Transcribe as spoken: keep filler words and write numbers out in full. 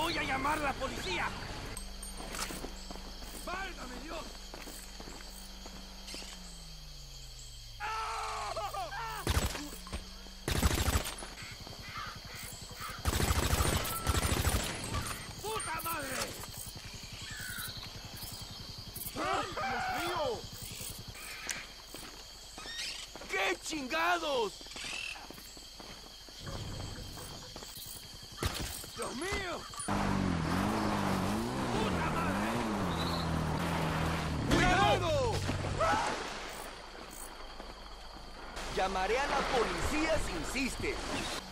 ¡Voy a llamar a la policía! ¡Válgame Dios! ¡Puta madre! ¡Ay, Dios mío! ¡Qué chingados! ¡Dios mío! ¡Puta madre! ¡Cuidado! Llamaré a la policía si insiste.